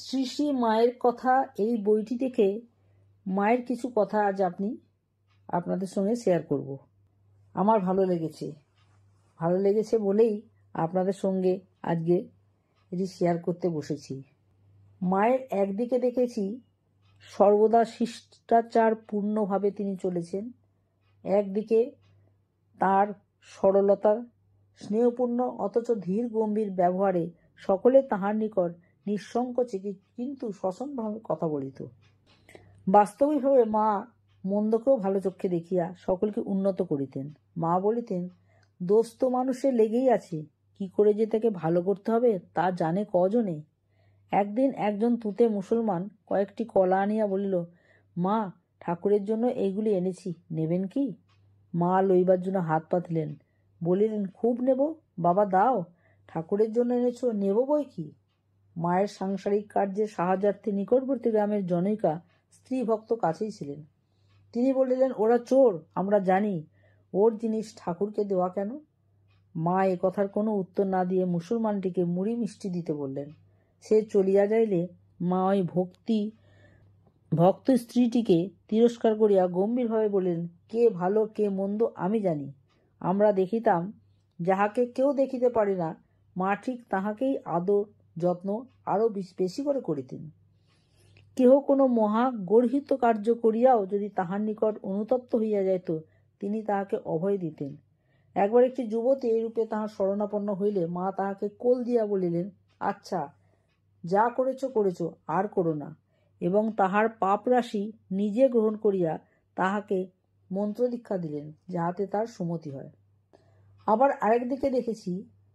শ্রী শ্রী মায়ের কথা এই বইটি থেকে মায়ের কিছু কথা আজ আপনাদের সঙ্গে শেয়ার করব। আমার ভালো লেগেছে বলেই আপনাদের সঙ্গে আজকে এটি শেয়ার করতে বসেছি। মায়ের একদিকে দেখেছি সর্বদা শিষ্টাচার পূর্ণভাবে তিনি চলেছেন, একদিকে তার সরলতা, স্নেহপূর্ণ অথচ ধীর গম্ভীর ব্যবহারে সকলে তাহার নিকট নিঃসংকোচে কিন্তু সসম্ভাবে কথা বলিত। বাস্তবিকভাবে মা মন্দকেও ভালো চক্ষে দেখিয়া সকলকে উন্নত করিতেন। মা বলিতেন, দোষ তো মানুষের লেগেই আছে, কি করে যে তাকে ভালো করতে হবে তা জানে কজনে। একদিন একজন তুতে মুসলমান কয়েকটি কলা আনিয়া বলিল, মা, ঠাকুরের জন্য এইগুলি এনেছি, নেবেন কি? মা লইবার জন্য হাত পাতিলেন, বলিলেন, খুব নেব বাবা, দাও, ঠাকুরের জন্য এনেছ, নেব বই কি। মায়ের সাংসারিক কার্যে সাহায্যার্থে নিকটবর্তী গ্রামের জনৈকা স্ত্রী ভক্ত কাছেই ছিলেন। তিনি বলিলেন, ওরা চোর, আমরা জানি, ওর জিনিস ঠাকুরকে দেওয়া কেন? মা এ কথার কোনো উত্তর না দিয়ে মুসলমানটিকে মুড়ি মিষ্টি দিতে বললেন। সে চলিয়া যাইলে মা ওই ভক্ত স্ত্রীটিকে তিরস্কার করিয়া গম্ভীরভাবে বললেন, কে ভালো কে মন্দ আমি জানি। আমরা দেখিতাম যাহাকে কেউ দেখিতে পারে না, মা ঠিক তাহাকেই আদর যত্ন আরও বেশি করে করিতেন। কেহ কোনো মহা গর্হিত কার্য করিয়াও যদি তাহার নিকট অনুতপ্ত হইয়া যাইত, তিনি তাহাকে অভয় দিতেন। একবার একটি যুবতী এইরূপে তাহার শরণাপন্ন হইলে মা তাহাকে কোল দিয়া বলিলেন, আচ্ছা, যা করেছ করেছ, আর করো না, এবং তাহার পাপ রাশি নিজে গ্রহণ করিয়া তাহাকে মন্ত্র দীক্ষা দিলেন, যাহাতে তার সুমতি হয়। আবার আরেকদিকে দেখেছি,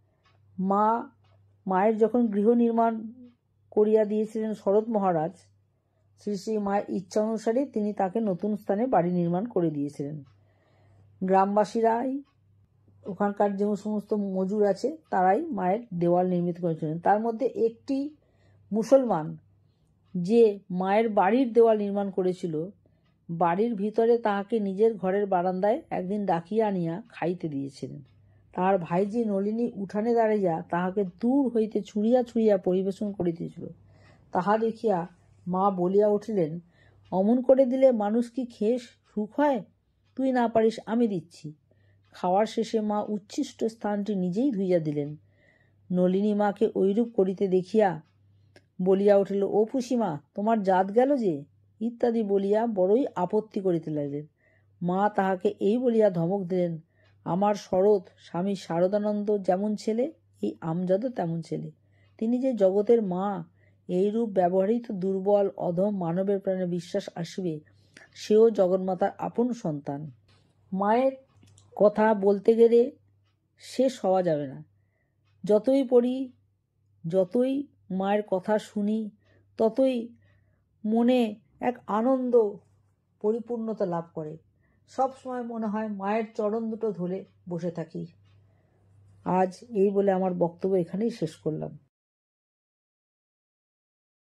মায়ের যখন গৃহ নির্মাণ করিয়া দিয়েছিলেন শরৎ মহারাজ, শ্রী শ্রী মায়ের ইচ্ছা অনুসারে তিনি তাকে নতুন স্থানে বাড়ি নির্মাণ করে দিয়েছিলেন। গ্রামবাসীরাই, ওখানকার যে সমস্ত মজুর আছে, তারাই মায়ের দেওয়াল নির্মিত করেছিলেন। তার মধ্যে একটি মুসলমান যে মায়ের বাড়ির দেওয়াল নির্মাণ করেছিল, বাড়ির ভিতরে তাহাকে নিজের ঘরের বারান্দায় একদিন ডাকিয়া আনিয়া খাইতে দিয়েছিলেন। তাহার ভাইজি নলিনী উঠানে দাঁড়াইয়া তাহাকে দূর হইতে ছুঁড়িয়া ছুঁড়িয়া পরিবেশন করিতেছিল। তাহা দেখিয়া মা বলিয়া উঠিলেন, অমন করে দিলে মানুষ কি খেয়ে সুখ হয়? তুই না পারিস, আমি দিচ্ছি। খাওয়ার শেষে মা উচ্ছিষ্ট স্থানটি নিজেই ধুইয়া দিলেন। নলিনী মাকে ঐরূপ করিতে দেখিয়া বলিয়া উঠিল, ও ফুসিমা, তোমার জাত গেল যে, ইত্যাদি বলিয়া বড়ই আপত্তি করিতে লাগিলেন। মা তাহাকে এই বলিয়া ধমক দিলেন, আমার শরৎ স্বামী শারদানন্দ যেমন ছেলে, এই আমজাদও তেমন ছেলে। তিনি যে জগতের মা, এইরূপ ব্যবহারেই তো দুর্বল অধম মানবের প্রাণে বিশ্বাস আসিবে, সেও জগন্মাতার আপন সন্তান। মায়ের কথা বলতে গেলে শেষ হওয়া যাবে না। যতই পড়ি, যতই মায়ের কথা শুনি, ততই মনে এক আনন্দ পরিপূর্ণতা লাভ করে। সব সময় মনে হয় মায়ের চরণ দুটো ধরে বসে থাকি। আজ এই বলে আমার বক্তব্য এখানেই শেষ করলাম।